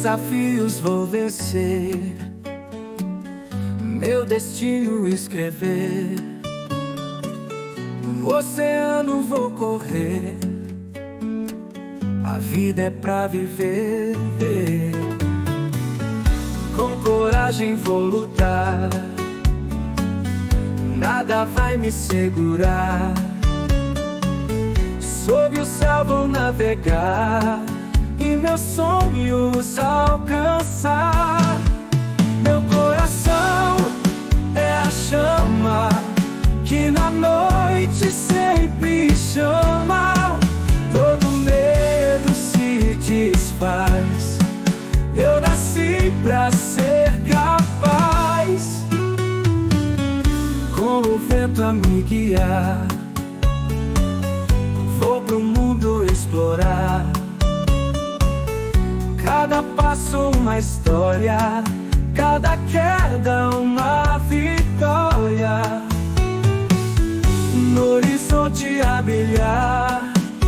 desafios vou vencer, meu destino escrever. No oceano vou correr, a vida é pra viver. Com coragem vou lutar, nada vai me segurar. Sob o céu vou navegar e meus sonhos alcançar. Meu coração é a chama que na noite sempre chama. Todo medo se desfaz, eu nasci pra ser capaz. Com o vento a me guiar, vou pro mundo explorar. Cada passo uma história, cada queda uma vitória. No horizonte a brilhar,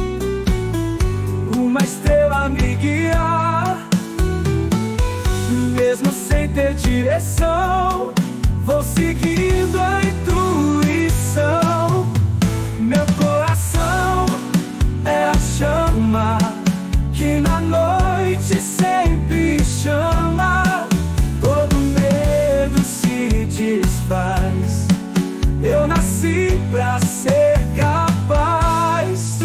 uma estrela me guiar. Mesmo sem ter direção, vou seguindo a intuição. Meu coração é a chama que na noite sempre chama. Todo medo se desfaz, eu nasci pra ser capaz.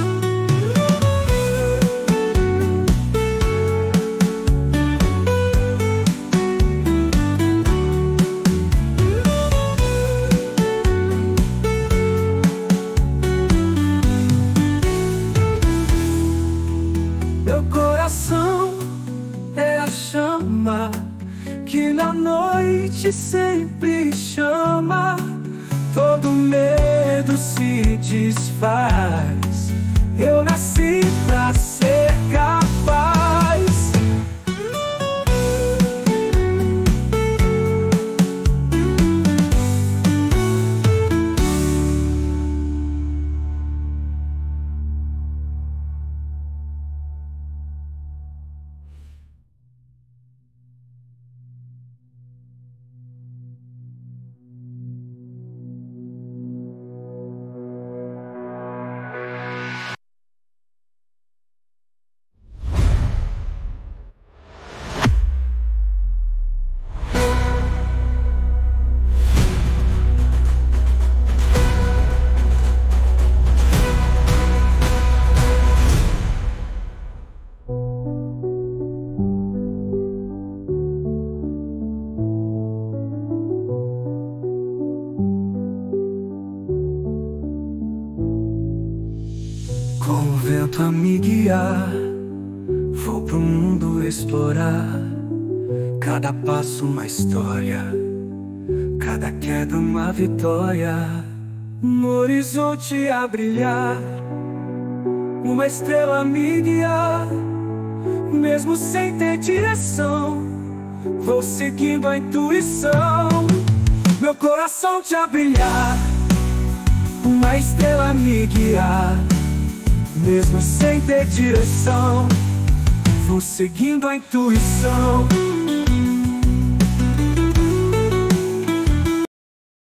Meu coração é a chama que na noite sempre chama. Todo medo se desfaz, eu nasci pra ser capaz. Com o vento a me guiar, vou pro mundo explorar. Cada passo uma história, cada queda uma vitória. No horizonte a brilhar, uma estrela me guiar. Mesmo sem ter direção, vou seguindo a intuição. Meu coração te a brilhar, uma estrela me guiar. Mesmo sem ter direção, vou seguindo a intuição.